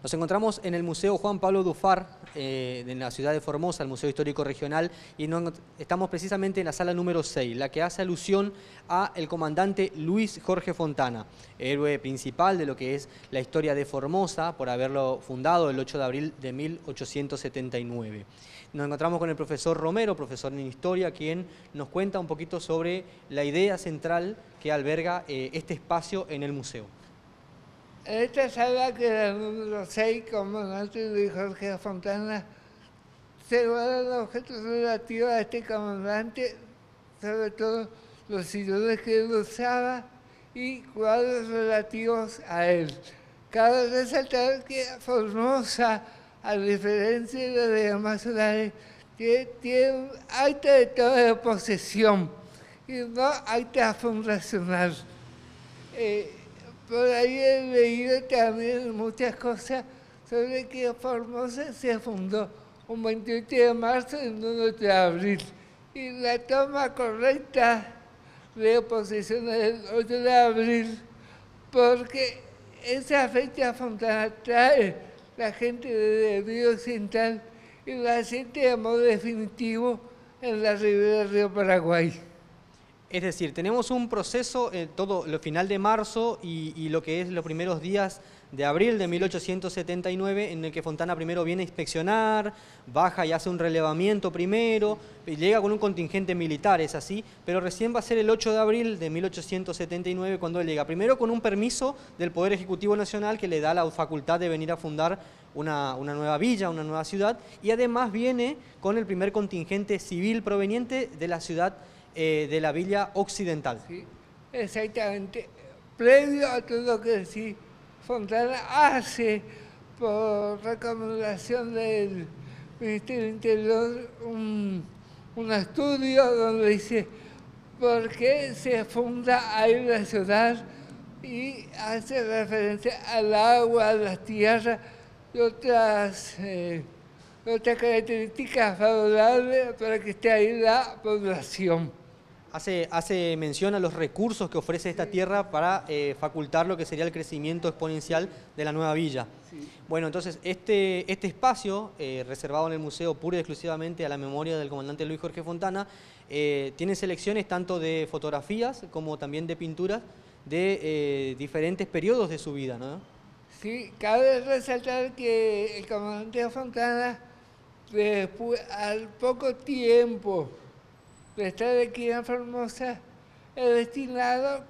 Nos encontramos en el Museo Juan Pablo Dufar, en la ciudad de Formosa, el Museo Histórico Regional, y estamos precisamente en la sala número 6, la que hace alusión al comandante Luis Jorge Fontana, héroe principal de lo que es la historia de Formosa, por haberlo fundado el 8 de abril de 1879. Nos encontramos con el profesor Romero, profesor en Historia, quien nos cuenta un poquito sobre la idea central que alberga este espacio en el museo. En esta sala, que era el número 6, comandante Luis Jorge Fontana, se guardan objetos relativos a este comandante, sobre todo los sillones que él usaba y cuadros relativos a él. Cabe resaltar que Formosa, a diferencia de las demás ciudades, tiene un acta de toma de posesión y no acta fundacional. Por ahí he leído también muchas cosas sobre que Formosa se fundó un 28 de marzo y un 1 de abril. Y la toma correcta de posesión es el 8 de abril, porque esa fecha Fontana trae la gente del Río Occidental y la siente de modo definitivo en la ribera del río Paraguay. Es decir, tenemos un proceso, todo lo final de marzo y lo que es los primeros días de abril de 1879, en el que Fontana primero viene a inspeccionar, baja y hace un relevamiento primero, y llega con un contingente militar, es así, pero recién va a ser el 8 de abril de 1879 cuando él llega, primero con un permiso del Poder Ejecutivo Nacional que le da la facultad de venir a fundar una nueva villa, una nueva ciudad, y además viene con el primer contingente civil proveniente de la ciudad de la Villa Occidental. Sí, exactamente. Previo a todo lo que sí, Fontana hace, por recomendación del Ministerio del Interior, un estudio donde dice por qué se funda ahí la ciudad y hace referencia al agua, a las tierras y otras características favorables para que esté ahí la población. Hace mención a los recursos que ofrece esta tierra para facultar lo que sería el crecimiento exponencial de la nueva villa. Sí. Bueno, entonces este espacio, reservado en el museo pura y exclusivamente a la memoria del comandante Luis Jorge Fontana, tiene selecciones tanto de fotografías como también de pinturas de diferentes periodos de su vida, ¿no? Sí, cabe resaltar que el comandante Fontana, después, al poco tiempo de estar aquí en Formosa, es destinado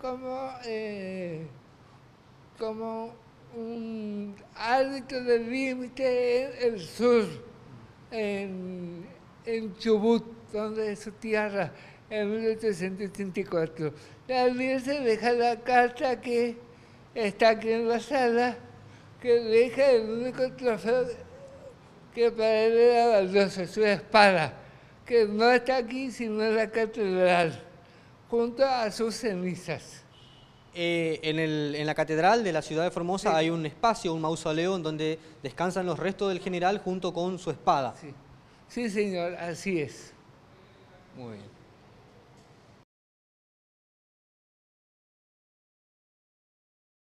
como un árbitro del límite en el sur, en Chubut, donde es su tierra, en 1884. También se deja la carta que está aquí en la sala, que deja el único trofeo que para él era valioso, su espada, que no está aquí sino en la catedral, junto a sus cenizas. En la catedral de la ciudad de Formosa, sí, hay un espacio, un mausoleo, en donde descansan los restos del general junto con su espada. Sí, sí señor, así es. Muy bien.